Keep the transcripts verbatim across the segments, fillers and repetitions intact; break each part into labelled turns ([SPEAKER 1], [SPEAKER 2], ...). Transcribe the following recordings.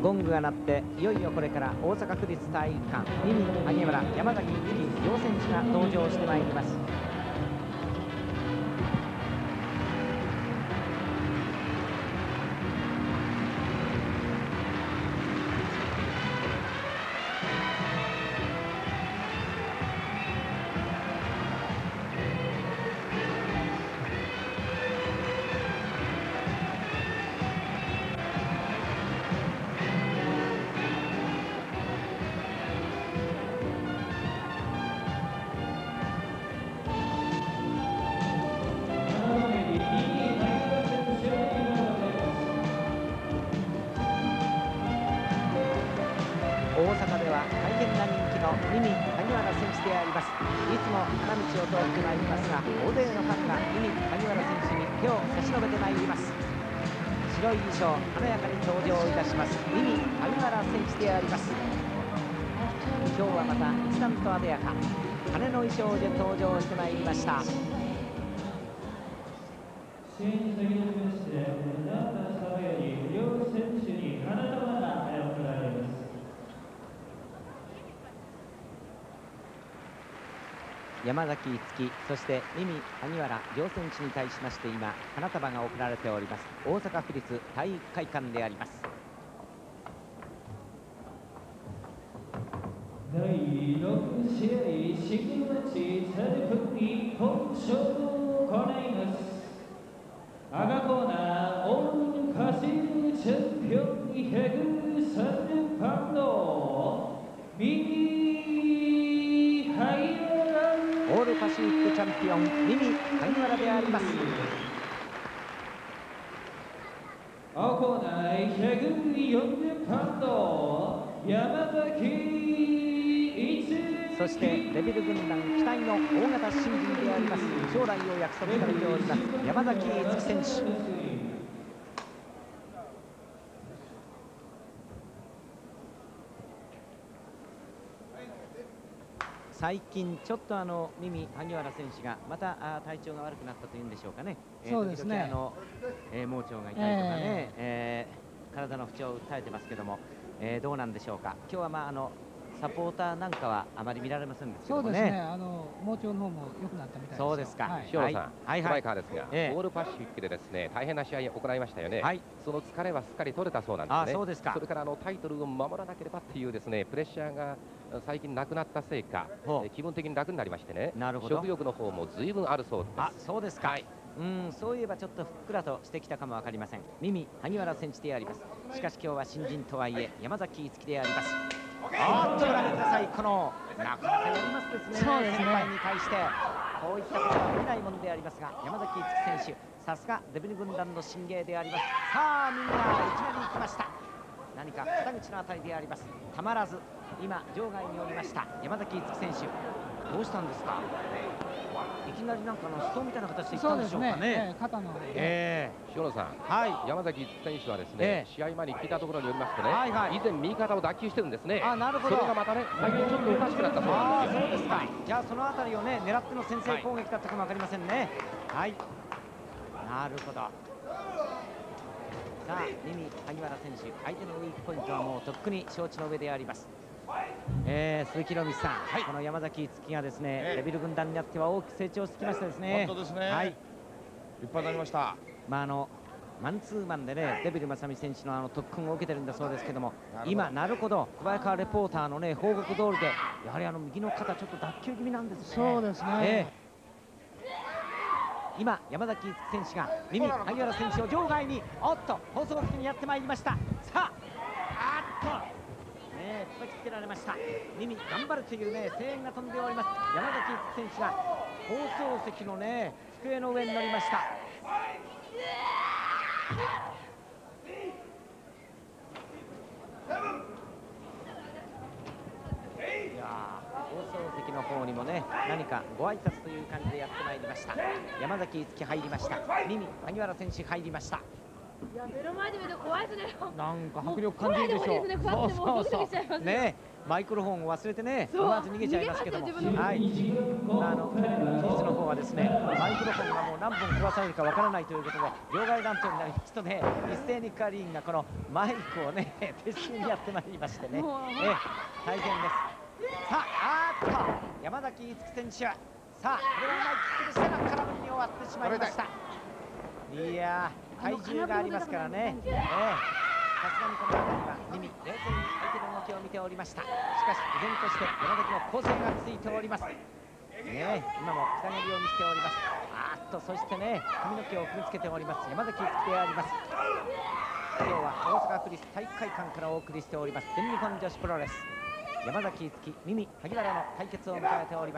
[SPEAKER 1] ゴングが鳴っていよいよこれから大阪府立体育館ミミ萩原山崎一樹両選手が登場してまいります。大阪では大変な人気のミミ萩原選手であります。いつも花道を通ってまいりますが、大勢のファンがミミ萩原選手に手を差し伸べてまいります。白い衣装華やかに登場いたしますミミ萩原選手であります。今日はまた一段と艶やか羽の衣装で登場してまいりました。
[SPEAKER 2] 試合に先立ちまして、ランナーしたように両選手に花束が贈られます。
[SPEAKER 1] 山崎一樹、そしてミミ萩原両選手に対しまして今花束が贈られております大阪府立体育会館であります。
[SPEAKER 2] だいろく試合シングルマッチさんじゅっぷんに本勝負を行います。赤コーナーオールパシフィックチャンピオンにひゃくさんじゅうパウンドミミ萩原
[SPEAKER 1] オールパシフィックチャンピオンミミ萩原であります。
[SPEAKER 2] 青コーナーひゃくよんじゅうパウンド山崎
[SPEAKER 1] そしてデビル軍団期待の大型新人であります将来を約束されております山崎一樹選手。最近ちょっとあのミミ萩原選手がまたあ体調が悪くなったというんでしょうかね。
[SPEAKER 3] そうですね。
[SPEAKER 1] 時々あの、えー、盲腸が痛いとかね、えー、体の不調を訴えてますけども、えー、どうなんでしょうか。今日はまああのサポーターなんかはあまり見られませんですけどもね。
[SPEAKER 3] そうですね。あの盲腸の方も良くなったみたいですよ。
[SPEAKER 1] そうですか。
[SPEAKER 4] 塩野さん、
[SPEAKER 1] はい
[SPEAKER 4] ストライカーですが、
[SPEAKER 1] ええ、
[SPEAKER 4] オールパシフィックでですね大変な試合を行いましたよね。
[SPEAKER 1] はい。そ
[SPEAKER 4] の疲れはすっかり取れたそうなんですね。
[SPEAKER 1] あ、そうですか。
[SPEAKER 4] それからあのタイトルを守らなければっていうですねプレッシャーが最近なくなったせいか、え気分的に楽になりましてね。
[SPEAKER 1] なるほど。
[SPEAKER 4] 食欲の方も随分あるそうです。
[SPEAKER 1] あ、そうですか。はい。うん、そういえばちょっとふっくらとしてきたかもわかりません。ミミ萩原選手であります。しかし今日は新人とはいえ山崎一樹であります。あっとご覧ください。このなかなかやりますですね。
[SPEAKER 3] そうですね。
[SPEAKER 1] 先輩に対してこういったことは見ないものでありますが、山崎一樹選手さすがデビル軍団の新芸であります。さあみんないきなり行きました。何か肩口のあたりであります。たまらず今場外におりました山崎一樹選手、どうしたんですか。いきなりなんかのストーンみたいな形でいったんでしょうかね。
[SPEAKER 3] ね、えー、肩の、
[SPEAKER 4] えー、塩野さん、はい、山崎選手はですね、えー、試合前に聞いたところによりますとね、はいはい、以前右肩を脱臼してるんですね。
[SPEAKER 1] あ、なるほど。
[SPEAKER 4] それがまたね、最近ちょっとおかしくなったそうなんですよ。
[SPEAKER 1] そうですか。じゃあそのあたりをね狙っての先制攻撃だったかもわかりませんね。はい。なるほど。さあミミ萩原選手、相手のウィークポイントはもうとっくに承知の上であります。えー、鈴木宏美さん、はい、この山崎一樹がですね、えー、デビル軍団になっては大きく成長してきましたですね。
[SPEAKER 5] 本当ですね。はい。立派になりました。
[SPEAKER 1] まああのマンツーマンでねデビル正美選手のあの特訓を受けてるんだそうですけども、今なるほど小早川レポーターのね報告通りでやはりあの右の肩ちょっと脱臼気味なんですね。
[SPEAKER 3] そうですね。え
[SPEAKER 1] ー、今山崎一樹選手がミミ萩原選手を場外におっと放送席にやってまいりました。さああっと叩きつけられました。ミミ頑張るというね声援が飛んでおります。山崎一樹選手が放送席のね机の上に乗りました。いや放送席の方にもね何かご挨拶という感じでやってまいりました。山崎一樹入りました。ミミ萩原選手入りました。
[SPEAKER 6] いや目の前で見ると怖いですね。
[SPEAKER 1] なんか迫力感じるでしょう。そうそうそう。ね、 マイクロフォンを忘れてね、思わず逃げちゃいますけども、はい、まあ、あのテレビの技術の方はですね、マイクロフォンがもう何本壊されるかわからないということで、場外乱闘になりますとね、一斉にカリーンがこのマイクをね、撤収にやってまいりましてね、え大変です。さあ、あーっと、山崎逸樹選手、さあ、これはうまいキックでしたが、空振りに終わってしまいました。いやー、体重がありますからね。えーさすがにこの辺りは耳、冷静に相手の動きを見ておりました。しかし依然として山崎の攻勢がついております。ねえ、今も北蹴りを見せております。あーっと、そしてね、髪の毛を踏みつけております山崎逸樹であります。今日は大阪府立体育会館からお送りしております全日本女子プロレス、山崎逸樹、耳、萩原の対決を迎えております。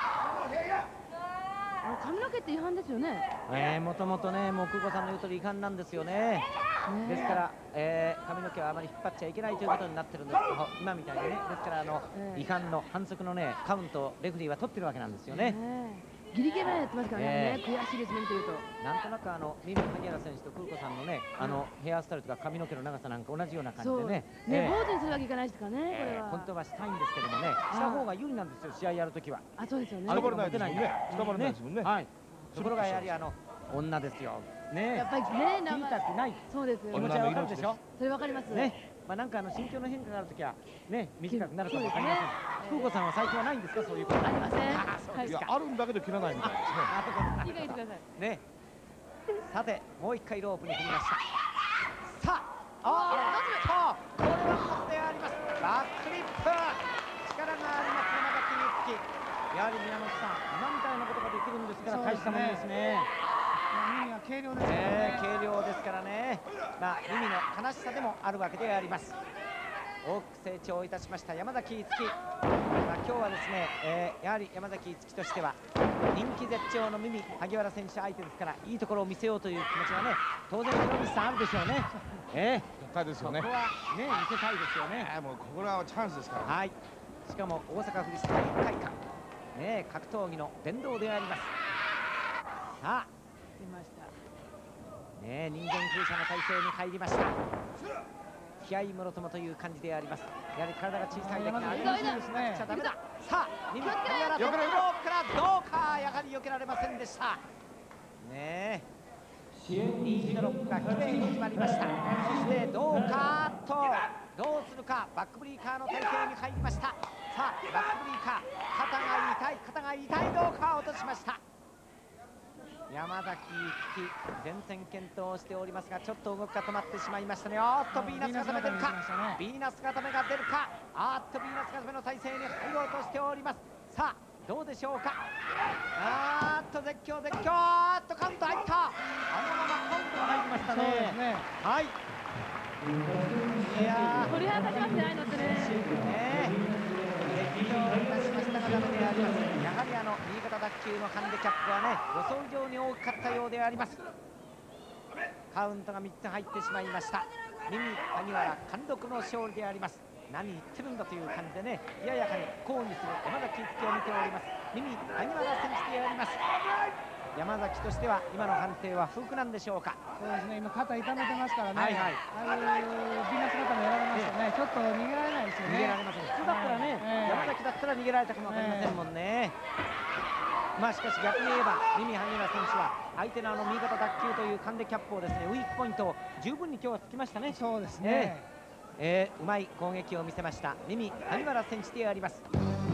[SPEAKER 6] 髪の毛って違反ですよね。
[SPEAKER 1] えー、もともとね、もう空子さんの言う通り違反なんですよね。ですから、えー、髪の毛はあまり引っ張っちゃいけないということになってるんですけど、今みたいにね、ですからあの、えー、違反の反則のねカウントをレフリーは取ってるわけなんですよね。
[SPEAKER 6] えー、ギリギリまでやってますからね、えー、悔しいですね、見てると。
[SPEAKER 1] なんとなくあのミミ萩原選手と空子さんのね、あのヘアスタイルとか髪の毛の長さなんか同じような感じでね、
[SPEAKER 6] ね、坊主にするわけいかないですからね、これは。
[SPEAKER 1] 本当はしたいんですけどもね、した方が有利なんですよ、試合やるときは。
[SPEAKER 6] あ、そうですよね。
[SPEAKER 5] 捕まらないですもんね。捕まらないですもんね。
[SPEAKER 1] はい。ところがやはりあの女ですよ。ね、
[SPEAKER 6] やっぱりね、
[SPEAKER 1] 切りたくない。
[SPEAKER 6] そうです。
[SPEAKER 1] 気持ちはわかるでしょ。そ
[SPEAKER 6] れわかります。
[SPEAKER 1] ね、まあなんかあの心境の変化があるときはね、短くなるかもわかりません。空子さんは最近はないんですか、そういうこと。
[SPEAKER 6] ありません。
[SPEAKER 5] いや、あるんだけど切らないみたいですね。
[SPEAKER 6] 理解してください。
[SPEAKER 1] ね。さて、もう一回ロープに振りました。さあ、あーっと、これは一つであります。バックリップ。力があります山崎逸樹。やはり宮本さん、今みたいなことができるんですから大したものですね。
[SPEAKER 3] 耳は軽量ですからね。
[SPEAKER 1] えー、軽量ですからね。まあ耳の悲しさでもあるわけであります。大きく成長いたしました山崎逸樹。まあ今日はですね、えー、やはり山崎逸樹としては人気絶頂の耳萩原選手相手ですから、いいところを見せようという気持ちはね、当然広西さんあるでしょうね。え
[SPEAKER 5] ー、ですよね。
[SPEAKER 1] ここはね見せたいですよね。
[SPEAKER 5] もうここはチャンスですから。
[SPEAKER 1] はい。しかも大阪府立体育会館。ね、格闘技の殿堂であります。さあ、
[SPEAKER 6] 出ました。
[SPEAKER 1] ね、人間空射の体勢に入りました。気合いもろともという感じであります。やはり体が小さいだけがありませんですね。ダメだ。さあ、右からトップロープからどうか、やはり避けられませんでした。ねえ。リードロックがきれいに決まりました。そしてどうかとどうするか、バックブリーカーの体勢に入りました。さあ、バックブリーカー、肩が痛い、肩が痛い、どうか落としました。山崎逸樹、前線検討しておりますが、ちょっと動きが止まってしまいましたね。おっと、ビーナス固め出るか、ビーナス固めが出るか、あっと、ビーナス固めの体勢に入ろうとしております。さあ、どうでしょうか。あーっと、絶叫、絶叫、あっと、カウント入った。あのままカウントが入りましたね。そうですね。はい。いやー、
[SPEAKER 6] 鳥肌立ちますね、ああいうのってね。
[SPEAKER 1] ねえ、絶叫いたしましたがダメであります。やはりあの右肩脱臼のハンデキャップはね、予想以上に大きかったようであります。カウントがみっつ入ってしまいました。耳萩原貫禄の勝利であります。何言ってるんだという感じでね、ややかに抗議する山崎逸樹を見ております。耳萩原選手であります。山崎としては今の判定は不服なんでしょうか。
[SPEAKER 3] そうですね、今肩痛めてますからね。
[SPEAKER 1] はいはい。
[SPEAKER 3] ああいうビーナス肩もやられますとね、ちょっと逃げられないですよね。
[SPEAKER 1] 逃げられません。普通だったらね、えー、山崎だったら逃げられたかもわかりませんもんね。えー、まあしかし逆に言えば耳萩原選手は相手のあの右肩脱臼というハンデキャップをですね、ウィークポイントを十分に今日はつきましたね。
[SPEAKER 3] そうですね。
[SPEAKER 1] えーえー、うまい攻撃を見せました耳萩原選手であります。